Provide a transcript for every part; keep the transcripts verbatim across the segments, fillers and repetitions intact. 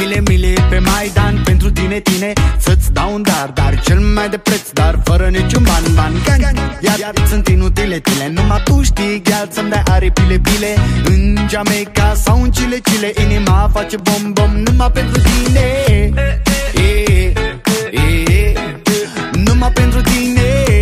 Mile, mile pe Maidan pentru tine, tine să-ți dau un dar, dar cel mai de preț, dar fără niciun ban, ban, gang. Iar, iar sunt inutile, tile, numai tu știi, gheal, să-mi dai aripile, bile. În Jamaica sau în Chile, Chile, inima face bom, bom, numai pentru tine. E, e, e, numai pentru tine.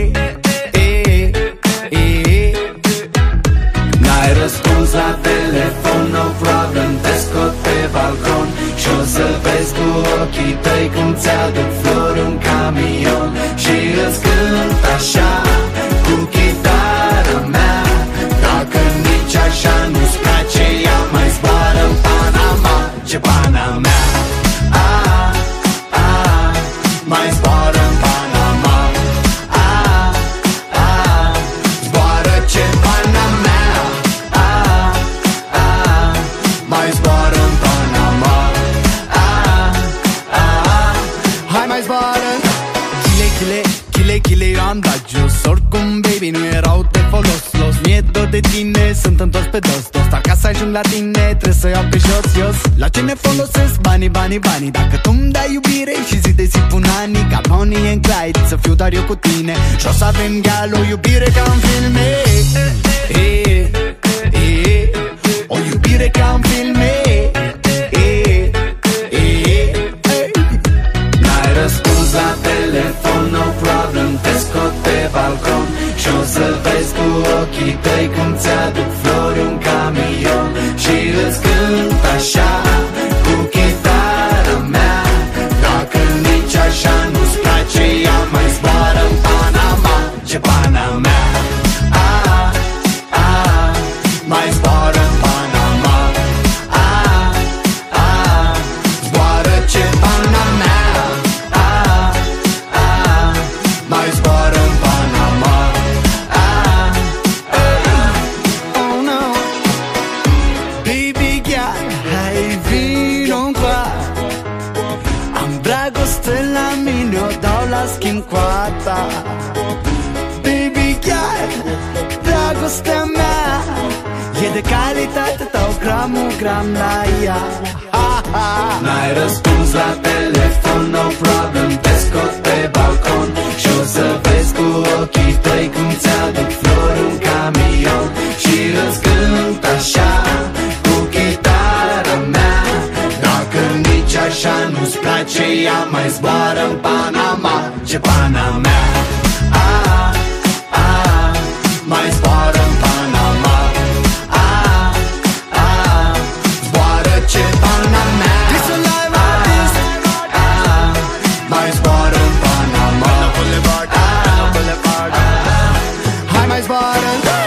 N-ai răspuns la telefon, no problem, te scot pe balcon și o să-l vezi cu ochii tăi când ți-aduc flori un camion și îți cânt așa cu chitara mea. Dacă nici așa nu-ți place, ea mai zboară în Panama. Ce pana mea, a, a, mai zboară în Panama. A, a, zboară ce pana mea. A, a, mai zboară în Panama. A, a, hai mai zboară. Chile, chile, chile, chile, eu am dat jos. Oricum, baby, nu erau de folos, los. Mi-e dor de tine, sunt întors pe dos, dos. Ca să ajung la tine, trebuie să iau pe jos, jos. La ce ne folosesc banii, banii, banii? Dacă tu-mi dai iubire și zi de zi pun anii, ca Bonnie and Clyde, să fiu doar eu cu tine și o să avem gal, o iubire ca în filme. E, e, e, o iubire ca în filme. E, e, e. N-ai răspuns la telefon, no problem, te scot pe balcon și o să-l vezi cu ochii tăi când ți-aduc flori un camion și îți cânt așa cu chitara mea. Dacă nici așa nu-ți place, ea mai zboară în Panama. Ce pana mea, a, a, mai zboară în Panama. A, a, zboară ce pana mea. A, a, mai zboară în Panama. A, a, oh no. Baby girl, hai vino-ncoa. Am dragoste la mine, o dau la schimb cu a ta. Baby girl, dragostea mea e de calitate, dau gramul gram la ea. N-ai răspuns la telefon, no problem, te scot pe balcon și o să vezi cu ochii tăi cum ți-aduc flori un camion și îți cânt așa cu chitara mea. Dacă nici așa nu-ți place, ea mai zboară în Panama. Ce pana mea, a, a, mai zboară în Panama. A, a, zboară ce pana mea. A, a, mai zboară în Panama. A, a, hai mai zboară.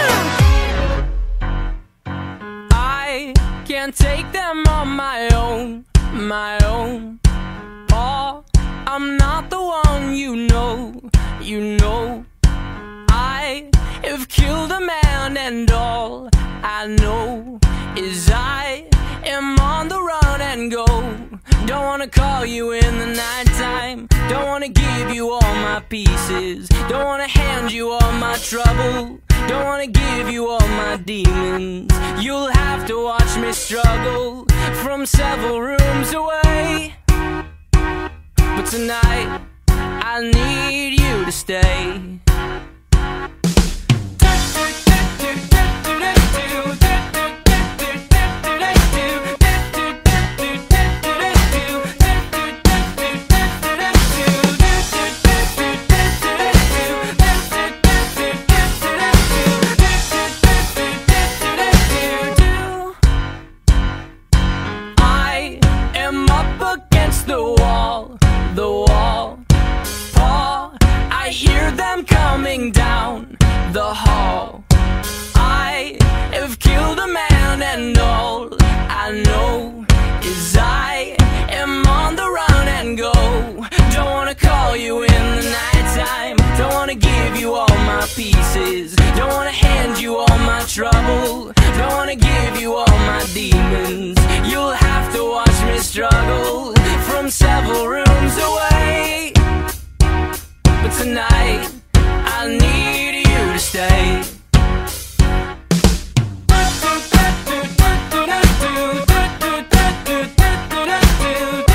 I can't take them on my own, my own. Oh, I'm not the one, you know, you know. I have killed a man and all I know is I am on the run and go. Don't wanna call you in the nighttime, don't wanna give you all my pieces, don't wanna hand you all my trouble, don't wanna give you all my demons. You'll have to watch me struggle from several rooms away. But tonight I need you to stay. The wall, the wall, oh, I hear them coming down the hall. I have killed a man and all I know is I am on the run and go. Don't wanna call you in the nighttime, don't wanna give you all my pieces, don't wanna hand you all my trouble, don't wanna give you all my demons. You'll have to watch me struggle from several rooms away. But tonight I need you to stay. Do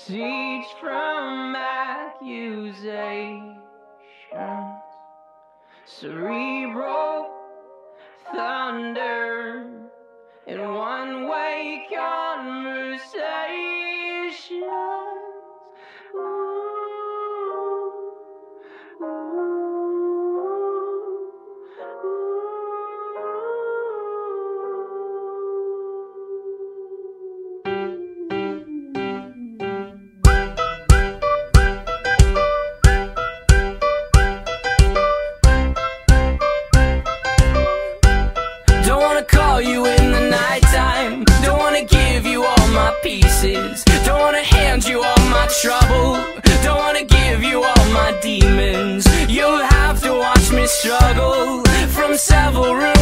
siege from accusations, cerebral thunder in one-way conversations. Ooh, ooh, Don't wanna call you in the nighttime, don't wanna give you all my pieces, don't wanna hand you all my trouble, don't wanna give you all my demons. You'll have to watch me struggle from several rooms.